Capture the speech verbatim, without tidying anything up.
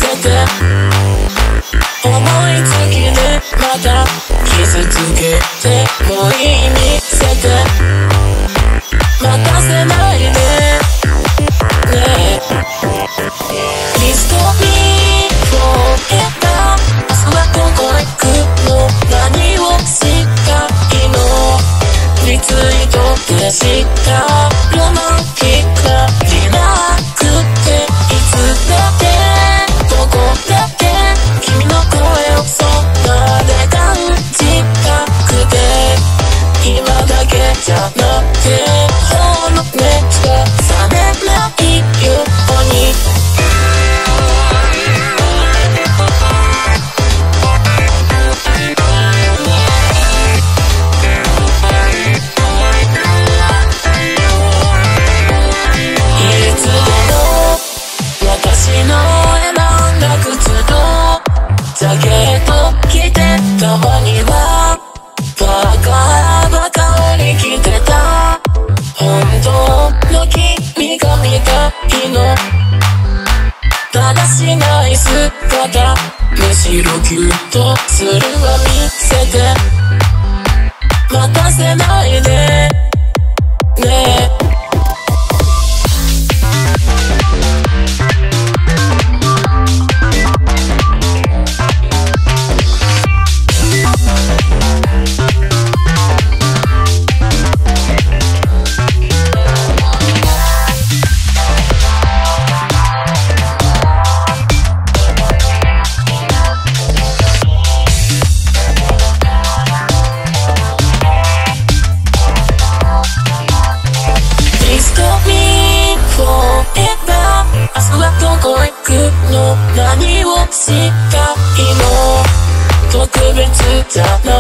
て思いつきでまた傷つけてもいい見せて待たせないでね。 Please stop me forever 明日はどこへ行くの何をしたいのリツイートでしたロマンティックなリラックっていつだってどこだって君の声をそばで感じたくて今だけじゃなくてこの熱が冷めないようにいつでも私の選んだ靴とジャケット着てたまにはバカバカに着てた本当の君が見たいのだらしない姿むしろキュッとするわ見せて待たせないでね。明日はどこへ行くの何をしたいの特別じゃない